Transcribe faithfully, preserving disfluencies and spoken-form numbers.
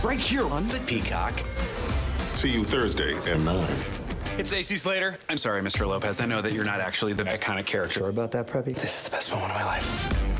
right here on the Peacock. See you Thursday at nine. It's A C Slater. I'm sorry, Mister Lopez. I know that you're not actually the iconic character. Sure about that, Preppy? This is the best moment of my life.